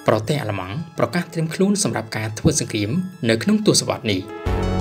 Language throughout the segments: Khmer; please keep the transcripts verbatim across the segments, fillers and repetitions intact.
ប្រទេសអាល្លឺម៉ង់ប្រកាសត្រៀមខ្លួនសម្រាប់ការធ្វើសង្គ្រាមនៅក្នុងទសវត្សរ៍នេះ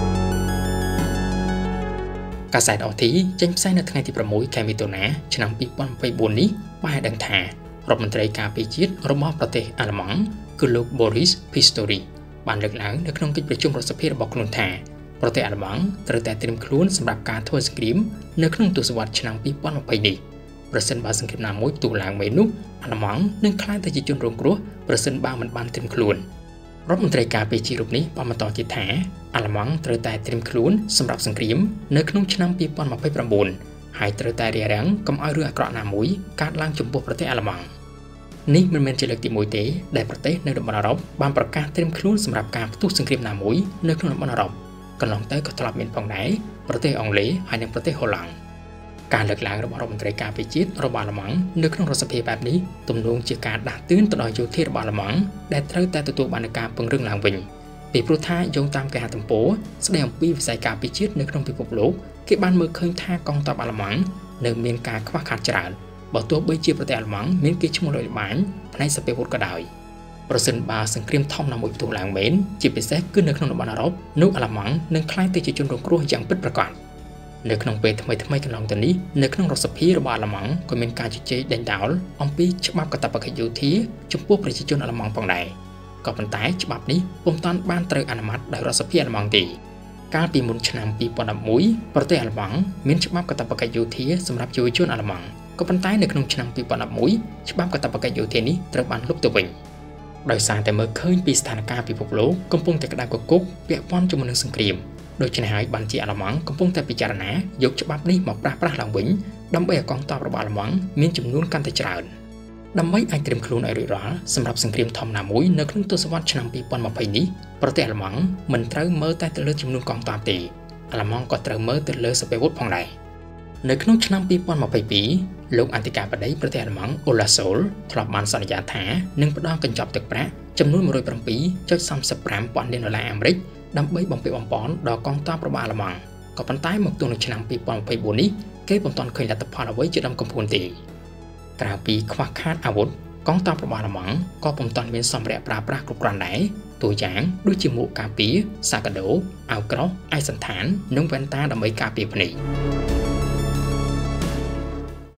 កាសែតអ ที ចេញផ្សាយនៅថ្ងៃទីប្រាំមួយខែមិថុនាឆ្នាំពីរពាន់ម្ភៃបួននេះបានឲ្យដឹងថារដ្ឋមន្ត្រីការពារជាតិរបស់ប្រទេសអាល្លឺម៉ង់គឺលោក Boris Pistorius បានលើកឡើងនៅក្នុងកិច្ចប្រជុំរដ្ឋសភារបស់ខ្លួនថាប្រទេសអាល្លឺម៉ង់ត្រូវតែត្រៀមខ្លួនសម្រាប់ការធ្វើសង្គ្រាមនៅក្នុងទសវត្សរ៍ឆ្នាំពីរពាន់ម្ភៃនេះប្រសិនបើសង្គ្រាមណាមួយផ្ទុះឡើងមែននោះអាល្លឺម៉ង់នឹងក្លាយទៅជាជនរងគ្រោះប្រសិនបើមិនបានត្រៀមខ្លួនរដ្ឋមន្ត្រីការពារជាតិរូបនេះបានបន្តទៀតថាអាល្លឺម៉ង់ត្រូវតែត្រៀមខ្លួនសម្រាប់សង្គ្រាមនៅក្នុងឆ្នាំពីរពាន់ម្ភៃប្រាំបួនហើយត្រូវតែរារាំងកុំឲ្យរឿងអាក្រក់ណាមួយកើតឡើងចំពោះប្រទេសអាល្លឺម៉ង់នេះមិនមែនជាលើកទីមួយទេដែលប្រទេសនៅតំបន់អឺរ៉ុបបានប្រកាសត្រៀមខ្លួនសម្រាប់ការផ្ទុះសង្គ្រាមណាមួយនៅក្នុងតំបន់អឺរ៉ុបកន្លងទៅក៏ធ្លាប់មានផងដែរប្រទេសអង់គ្លេសហើយនិងប្រទេសហូឡង់ការលើកឡើងរបស់រដ្ឋមន្ត្រីការពារជាតិរបស់អាល្លឺម៉ង់នៅក្នុងរដ្ឋសភាបែបនេះទំនងជាការដាស់តឿនទៅដល់យោធារបស់អាល្លឺម៉ង់ដែលត្រូវតែទទួលបានការពង្រឹងឡើងវិញពីព្រោះថាយោងតាមគេហទំព័រស្ដីអំពីវិស័យការពារជាតិនៅក្នុងពិភពលោកគេបានមើលឃើញថាកងទ័ពអាល្លឺម៉ង់នៅមានការខ្វះខាតច្រើនបើទោះបីជាប្រទេសអាល្លឺម៉ង់មានគេឈ្មោះល្បីល្បាញផ្នែកសព្វវុធក៏ដោយប្រសិនបើសង្គ្រាមធំណាមួយផ្ទុះឡើងមែនជាពិសេសគឺនៅក្នុងតំបន់អឺរ៉ុបនោះអាល្លឺម៉ង់នឹងក្លាយទៅជាជនរងគ្រោះយ៉ាងពិតប្រាកដនៅក្នុងពេលថ្មីថ្មីកន្លងទៅនេះនៅក្នុងរដ្ឋសភារបស់អាល្លឺម៉ង់ក៏មានការជជែកដេញដោលអំពីច្បាប់កាតព្វកិច្ចយោធាចំពោះប្រជាជនអាល្លឺម៉ង់ផងដែរក៏ប៉ុន្តែច្បាប់នេះពុំទាន់បានត្រូវអនុម័តដោយរដ្ឋសភាអាល្លឺម៉ង់ទេកាលពីមុនឆ្នាំពីរពាន់ដប់មួយប្រទេសអាល្លឺម៉ង់មានច្បាប់កាតព្វកិច្ចយោធាសម្រាប់យុវជនអាល្លឺម៉ង់ក៏ប៉ុន្តែនៅក្នុងឆ្នាំពីរពាន់ដប់មួយច្បាប់កាតព្វកិច្ចយោធានេះត្រូវបានលុបទៅវិញដោយសារតែមើលឃើញពីស្ថានភាពពិភពលោកកំពុងតែក្តៅគគុកពាក់ព័ន្ធជាមួយនឹងសង្គ្រាមដូច្នេះហើយបានជាអាល្លឺម៉ង់កំពុងតែពិចារណាយកច្បាប់នេះមកប្រាស់ប្រាស់ឡើងវិញដើម្បីឲ្យកងទ័ពរបស់អាល្លឺម៉ង់មានចំនួនកាន់តែច្រើនដើម្បីអាចត្រៀមខ្លួនឲ្យរួចរាល់សម្រាប់សង្គ្រាមធំណាមួយនៅក្នុងទសវត្សរ៍ឆ្នាំពីរពាន់ម្ភៃនេះប្រទេសអាល្លឺម៉ង់មិនត្រូវមើលតែទៅលើចំនួនកងទ័ពទេអាល្លឺម៉ង់ក៏ត្រូវមើលទៅលើសព្វវុធផងដែរនៅក្នុងឆ្នាំពីរពាន់ម្ភៃពីរលោកអធិការបតីប្រទេសអាល្លឺម៉ង់ Olaf Scholz ធ្លាប់បានសន្យាថានឹងផ្ដល់កញ្ចប់ទឹកប្រាក់ចំនួន មួយរយប្រាំពីរចុចសាមសិបប្រាំពាន់លានដុល្លារអាមេរិកដើម្បីបំពេញបំពន់ដល់កងទ័ពរបស់អាល្លឺម៉ង់ក៏ប៉ុន្តែមកទល់នៅឆ្នាំពីរពាន់ម្ភៃបួននេះគេពុំទាន់ឃើញលទ្ធផលអ្វីជាដំកំភួនទេក្រៅពីខ្វះខាតអាវុធកងទ័ពរបស់អាល្លឺម៉ង់ក៏ពុំទាន់មានសម្ភារៈប្រើប្រាស់គ្រប់គ្រាន់ដែរតួយ៉ាងដូចជាមួកការពារសាកដោអាវក្រោះឯកសណ្ឋាននិងវ៉ែនតាដើម្បីការពារភ្នែក